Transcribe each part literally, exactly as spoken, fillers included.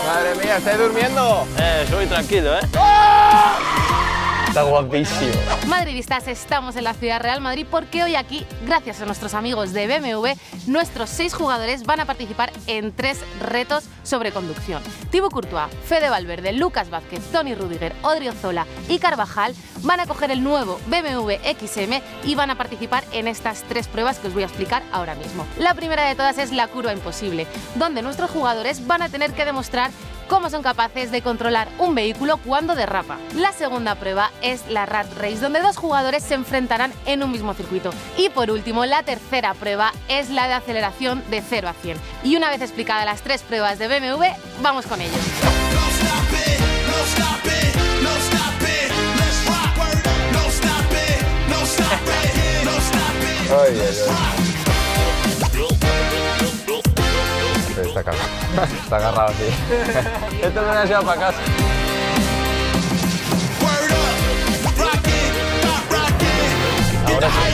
Madre mía, ¿estáis durmiendo? Eh, yo voy tranquilo, ¿eh? ¡Oh! Está guapísimo. Madridistas, estamos en la ciudad Real Madrid porque hoy aquí, gracias a nuestros amigos de B M W, nuestros seis jugadores van a participar en tres retos sobre conducción. Thibaut Courtois, Fede Valverde, Lucas Vázquez, Toni Rüdiger, Odriozola y Carvajal van a coger el nuevo B M W X M y van a participar en estas tres pruebas que os voy a explicar ahora mismo. La primera de todas es la curva imposible, donde nuestros jugadores van a tener que demostrar cómo son capaces de controlar un vehículo cuando derrapa. La segunda prueba es la Rat Race, donde dos jugadores se enfrentarán en un mismo circuito. Y por último, la tercera prueba es la de aceleración de cero a cien. Y una vez explicadas las tres pruebas de B M W, vamos con ellos. Ay, ay, ay. Está agarrado, está agarrado así. Esto me lo he llevado para casa. Ahora sí.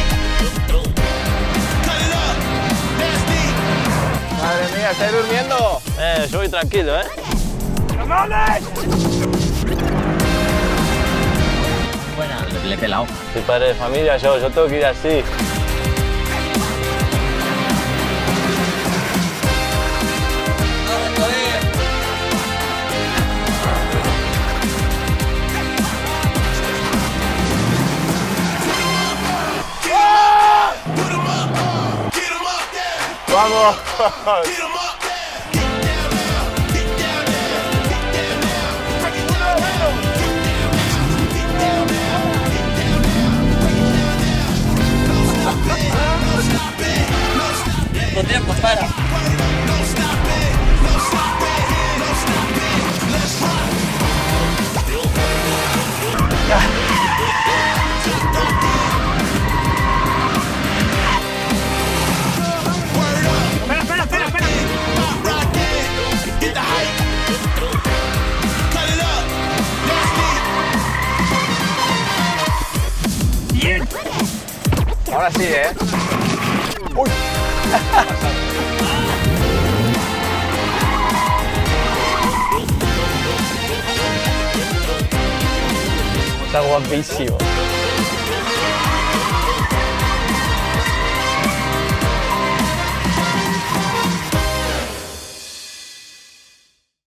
Madre mía, ¿estáis durmiendo? Eh, yo voy tranquilo, ¿eh? Buena, le he pelado. Soy padre de familia, yo, yo tengo que ir así. ¡Vamos! No tiempo, para. Ahora sí, ¿eh? ¡Uy! Está guapísimo.